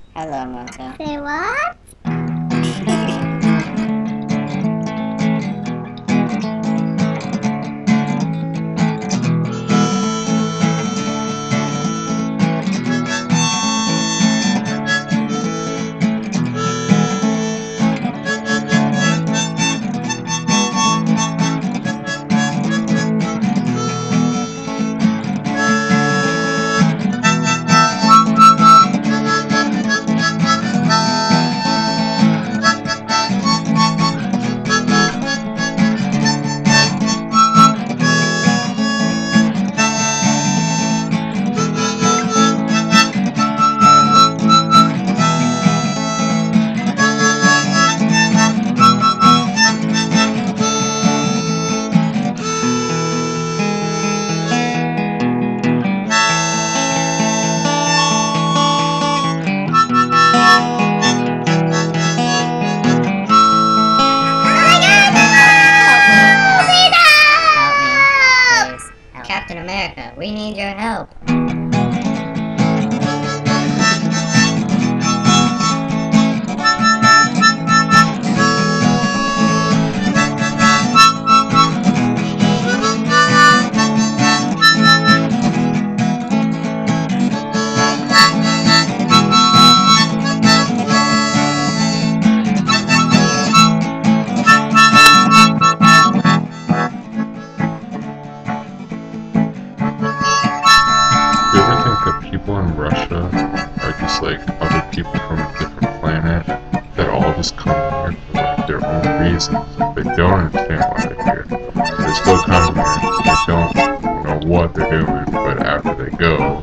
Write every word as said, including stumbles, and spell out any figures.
Hello, Mocha. Say what? Captain America, we need your help. People in Russia are just like other people from a different planet that all just come here for like their own reasons. They don't understand why they're here. They still come here. They don't know what they're doing, but after they go,